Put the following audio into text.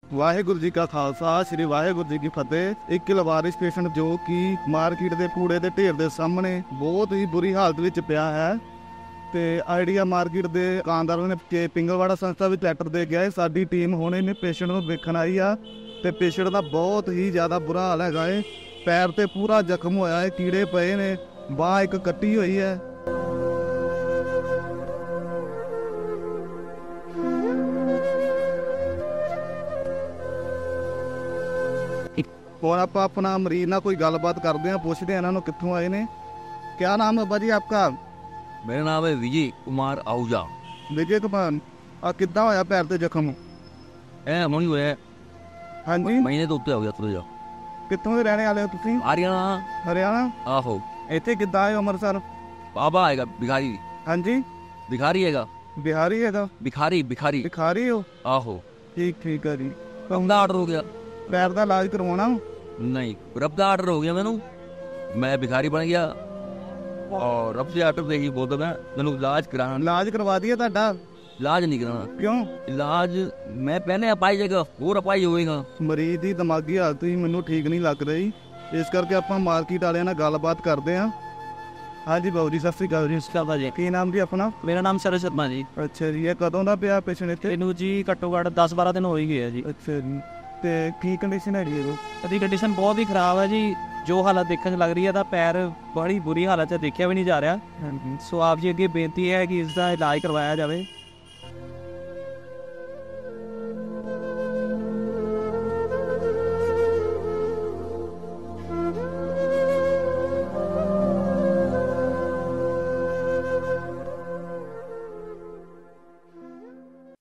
ਵਾਹਿਗੁਰੂ ਜੀ ਕਾ ਖਾਲਸਾ ਸ੍ਰੀ ਵਾਹਿਗੁਰੂ ਜੀ ਕੀ ਫਤਿਹ। ਇੱਕ ਲਵਾਰਿਸ ਪੇਸ਼ੈਂਟ ਜੋ ਕਿ ਮਾਰਕੀਟ ਦੇ ਕੂੜੇ ਦੇ ਢੇਰ ਦੇ ਸਾਹਮਣੇ ਬਹੁਤ ਹੀ ਬੁਰੀ ਹਾਲਤ ਵਿੱਚ ਪਿਆ ਹੈ ਤੇ ਆਈਡੀਆ ਮਾਰਕੀਟ ਦੇ ਦੁਕਾਨਦਾਰਾਂ ਨੇ ਪਿੰਗਲਵਾੜਾ ਸੰਸਥਾ ਵਿੱਚ ਲੈਟਰ ਦੇ ਗਿਆ ਹੈ। ਸਾਡੀ ਟੀਮ ਹੁਣ ਇਹਨੇ ਪੇਸ਼ੈਂਟ ਨੂੰ ਵੇਖਣ ਆਈ ਆ ਤੇ ਪੇਸ਼ੈਂਟ ਦਾ ਬਹੁਤ ਹੀ ਜ਼ਿਆਦਾ ਬੁਰਾ ਹਾਲ ਹੈਗਾ ਏ। ਪੈਰ ਤੇ ਪੂਰਾ ਜ਼ਖਮ ਹੋਇਆ ਹੈ, ਕੀੜੇ ਪਏ ਨੇ, ਬਾਂਹ ਇੱਕ ਕੱਟੀ ਹੋਈ ਹੈ। और आप अपना मरीज ना कोई गलबात करते हैं, पूछते हैं इन्होंने कितों आए ने। क्या नाम है बाजी आपका? मेरा नाम है विजय कुमार आहूजा। विजय कुमार, आ कितना होया पैर ते जख्म? ए हुण ही होया, हाँ जी, महीने तो उत्ते हो गया थोड़ा जा। कितों दे रहने वाले हो तुसीं? हरियाणा। हरियाणा? आहो। इत्थे किद्दां आए हो अमृतसर? बाबा आएगा भिखारी। हाँ जी, भिखारी आएगा। बिहारी है तो भिखारी भिखारी। भिखारी हो? आहो। ठीक ठीक है जी। रब दा आर्डर हो गया? पैर का इलाज करवाना? नहीं, रब दा आर्डर हो गया मैनू, मैं भिखारी बन गया और रब से आर्डर से ही बोलता मैं मैनू इलाज कराना। इलाज करवा दिया ਤੁਹਾਡਾ? इलाज नहीं कराना। क्यों? इलाज मैं पहले अपाई जाएगा और अपाई होएगा। ਮਰੀਜ਼ ਦੀ ਦਿਮਾਗੀ ਹਾਲਤ ਹੀ ਮੈਨੂੰ ਠੀਕ ਨਹੀਂ ਲੱਗ ਰਹੀ, ਇਸ ਕਰਕੇ ਆਪਾਂ ਮਾਰਕੀਟ ਵਾਲਿਆਂ ਨਾਲ ਗੱਲਬਾਤ ਕਰਦੇ ਹਾਂ। ਹਾਂਜੀ ਬਾਬੂ ਜੀ, ਸਤਿ ਸ਼੍ਰੀ ਅਕਾਲ ਜੀ। ਜੀ ਕੀ ਨਾਮ ਜੀ ਆਪਣਾ? ਮੇਰਾ ਨਾਮ ਸਰਜ ਸ਼ਰਮਾ ਜੀ। ਅੱਛਾ ਜੀ, ਇਹ ਕਦੋਂ ਦਾ ਪਿਆ ਪੇਸ਼ੈਂਟ ਇੱਥੇ? ਇਹਨੂੰ ਜੀ ਘੱਟੋ ਘੱਟ 10-12 ਦਿਨ ਹੋ ਹੀ ਗਏ ਆ ਜੀ। ਅੱਛਾ ਜੀ, ਤੇ ਕੀ ਕੰਡੀਸ਼ਨ ਹੈਗੀ ਇਹਦੀ? ਇਹਦੀ ਕੰਡੀਸ਼ਨ ਬਹੁਤ ਹੀ ਖਰਾਬ ਹੈ ਜੀ। ਜੋ ਹਾਲਤ ਦੇਖਣ 'ਚ ਲੱਗ ਰਹੀ ਹੈ ਤਾਂ ਪੈਰ ਬੜੀ ਬੁਰੀ ਹਾਲਤ 'ਚ ਦੇਖਿਆ ਵੀ ਨਹੀਂ ਜਾ ਰਿਹਾ। ਹਾਂਜੀ, ਸੋ ਆਪ ਜੀ ਅੱਗੇ ਬੇਨਤੀ ਹੈ ਕਿ ਇਸ ਦਾ ਇਲਾਜ ਕਰਵਾਇਆ ਜਾਵੇ।